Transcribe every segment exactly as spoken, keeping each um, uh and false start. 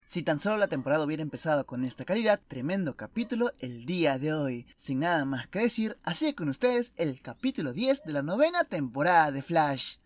Si tan solo la temporada hubiera empezado con esta calidad, tremendo capítulo el día de hoy. Sin nada más que decir, así que con ustedes el capítulo diez de la novena temporada de Flash.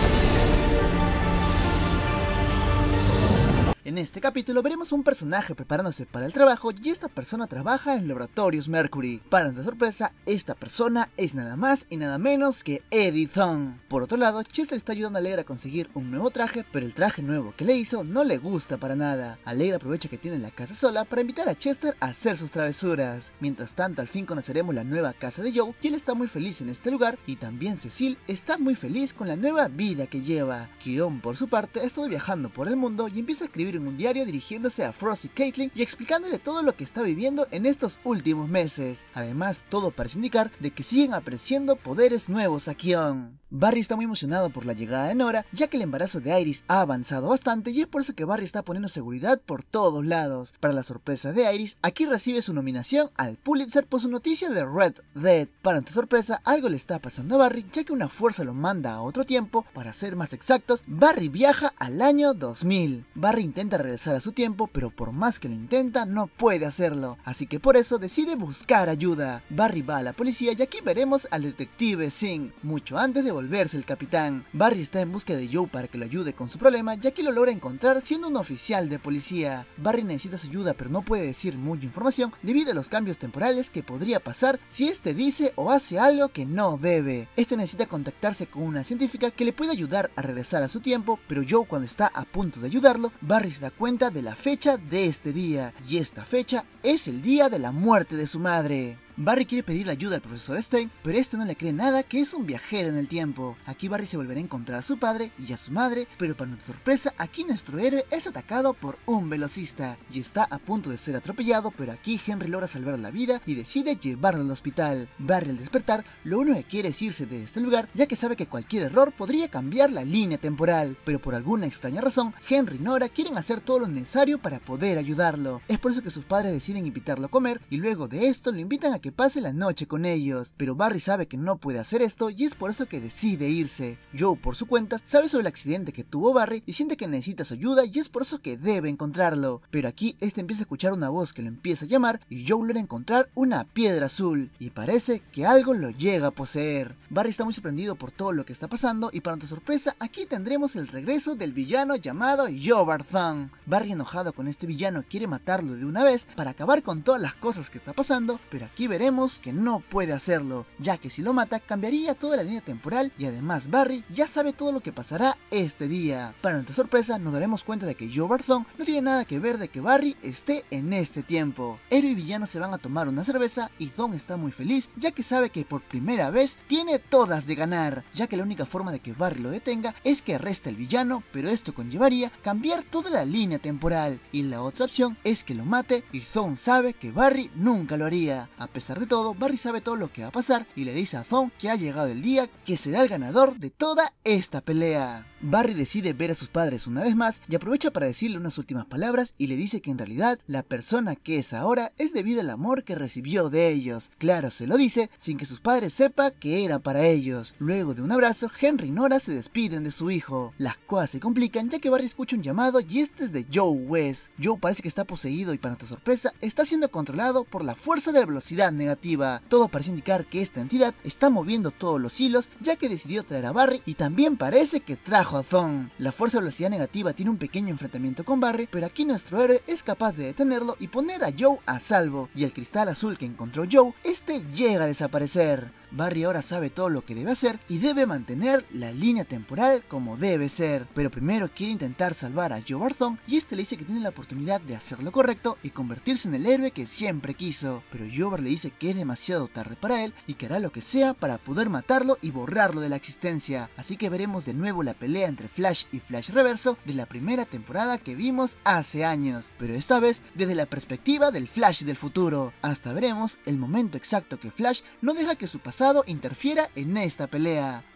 En este capítulo veremos un personaje preparándose para el trabajo y esta persona trabaja en Laboratorios Mercury. Para nuestra sorpresa, esta persona es nada más y nada menos que Eddie Thawne. Por otro lado, Chester está ayudando a Allegra a conseguir un nuevo traje, pero el traje nuevo que le hizo no le gusta para nada. Allegra aprovecha que tiene la casa sola para invitar a Chester a hacer sus travesuras. Mientras tanto, al fin conoceremos la nueva casa de Joe y él está muy feliz en este lugar, y también Cecil está muy feliz con la nueva vida que lleva. Keon, por su parte, ha estado viajando por el mundo y empieza a escribir en un diario dirigiéndose a Frost y Caitlin y explicándole todo lo que está viviendo en estos últimos meses. Además, todo parece indicar de que siguen apareciendo poderes nuevos a Keon. Barry está muy emocionado por la llegada de Nora, ya que el embarazo de Iris ha avanzado bastante y es por eso que Barry está poniendo seguridad por todos lados. Para la sorpresa de Iris, aquí recibe su nominación al Pulitzer por su noticia de Red Dead. Para nuestra sorpresa, algo le está pasando a Barry, ya que una fuerza lo manda a otro tiempo. Para ser más exactos, Barry viaja al año dos mil. Barry intenta regresar a su tiempo, pero por más que lo intenta, no puede hacerlo, así que por eso decide buscar ayuda. Barry va a la policía y aquí veremos al detective Singh, mucho antes de volverse el capitán. Barry está en busca de Joe para que lo ayude con su problema, ya que lo logra encontrar siendo un oficial de policía. Barry necesita su ayuda, pero no puede decir mucha información debido a los cambios temporales que podría pasar si este dice o hace algo que no debe. Este necesita contactarse con una científica que le puede ayudar a regresar a su tiempo, pero Joe, cuando está a punto de ayudarlo, Barry se da cuenta de la fecha de este día, y esta fecha es el día de la muerte de su madre. Barry quiere pedirle ayuda al profesor Stein, pero este no le cree nada que es un viajero en el tiempo. Aquí Barry se volverá a encontrar a su padre y a su madre, pero para nuestra sorpresa, aquí nuestro héroe es atacado por un velocista y está a punto de ser atropellado, pero aquí Henry logra salvar la vida y decide llevarlo al hospital. Barry, al despertar, lo único que quiere es irse de este lugar, ya que sabe que cualquier error podría cambiar la línea temporal, pero por alguna extraña razón, Henry y Nora quieren hacer todo lo necesario para poder ayudarlo. Es por eso que sus padres deciden invitarlo a comer y luego de esto lo invitan a que que pase la noche con ellos, pero Barry sabe que no puede hacer esto y es por eso que decide irse. Joe, por su cuenta, sabe sobre el accidente que tuvo Barry y siente que necesita su ayuda y es por eso que debe encontrarlo, pero aquí este empieza a escuchar una voz que lo empieza a llamar y Joe logra encontrar una piedra azul y parece que algo lo llega a poseer. Barry está muy sorprendido por todo lo que está pasando y para nuestra sorpresa aquí tendremos el regreso del villano llamado Joe Thawne. Barry, enojado con este villano, quiere matarlo de una vez para acabar con todas las cosas que está pasando, pero aquí veremos que no puede hacerlo, ya que si lo mata cambiaría toda la línea temporal y además Barry ya sabe todo lo que pasará este día. Para nuestra sorpresa nos daremos cuenta de que Joe Thawne no tiene nada que ver de que Barry esté en este tiempo. Héroe y villano se van a tomar una cerveza y Thawne está muy feliz ya que sabe que por primera vez tiene todas de ganar, ya que la única forma de que Barry lo detenga es que arreste al villano, pero esto conllevaría cambiar toda la línea temporal y la otra opción es que lo mate y Thawne sabe que Barry nunca lo haría. A pesar A pesar de todo, Barry sabe todo lo que va a pasar y le dice a Thawne que ha llegado el día que será el ganador de toda esta pelea. Barry decide ver a sus padres una vez más y aprovecha para decirle unas últimas palabras y le dice que en realidad la persona que es ahora es debido al amor que recibió de ellos. Claro, se lo dice sin que sus padres sepan que era para ellos. Luego de un abrazo, Henry y Nora se despiden de su hijo. Las cosas se complican ya que Barry escucha un llamado y este es de Joe West. Joe parece que está poseído y para nuestra sorpresa está siendo controlado por la fuerza de la velocidad negativa. Todo parece indicar que esta entidad está moviendo todos los hilos ya que decidió traer a Barry y también parece que trajo a Thawne. La fuerza de velocidad negativa tiene un pequeño enfrentamiento con Barry, pero aquí nuestro héroe es capaz de detenerlo y poner a Joe a salvo, y el cristal azul que encontró Joe, este llega a desaparecer. Barry ahora sabe todo lo que debe hacer y debe mantener la línea temporal como debe ser, pero primero quiere intentar salvar a Joe Thawne y este le dice que tiene la oportunidad de hacer lo correcto y convertirse en el héroe que siempre quiso, pero Joe le dice que es demasiado tarde para él y que hará lo que sea para poder matarlo y borrarlo de la existencia, así que veremos de nuevo la pelea entre Flash y Flash Reverso de la primera temporada que vimos hace años, pero esta vez desde la perspectiva del Flash del futuro. Hasta veremos el momento exacto que Flash no deja que su pasado interfiera en esta pelea.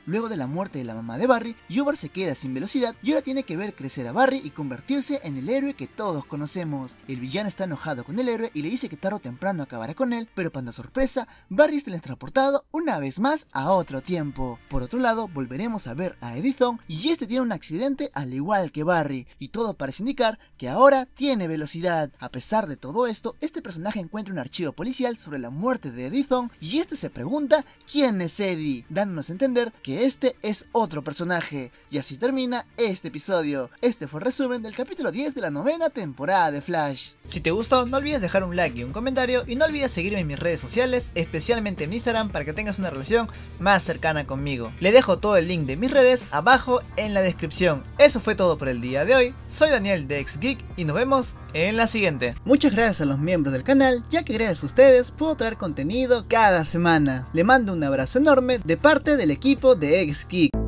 Luego de la muerte de la mamá de Barry, Hubert se queda sin velocidad y ahora tiene que ver crecer a Barry y convertirse en el héroe que todos conocemos. El villano está enojado con el héroe y le dice que tarde o temprano acabará con él, pero para sorpresa, Barry es teletransportado una vez más a otro tiempo. Por otro lado, volveremos a ver a Edison y este tiene un accidente al igual que Barry, y todo parece indicar que ahora tiene velocidad. A pesar de todo esto, este personaje encuentra un archivo policial sobre la muerte de Edison y este se pregunta quién es Eddie, dándonos a entender que este es otro personaje. Y así termina este episodio. Este fue el resumen del capítulo diez de la novena temporada de Flash. Si te gustó, no olvides dejar un like y un comentario, y no olvides seguirme en mis redes sociales, especialmente en Instagram, para que tengas una relación más cercana conmigo. Le dejo todo el link de mis redes abajo en la descripción. Eso fue todo por el día de hoy. Soy Daniel de X-Geek y nos vemos en la siguiente. Muchas gracias a los miembros del canal, ya que gracias a ustedes puedo traer contenido cada semana. Le mando un abrazo enorme de parte del equipo de X-Geek.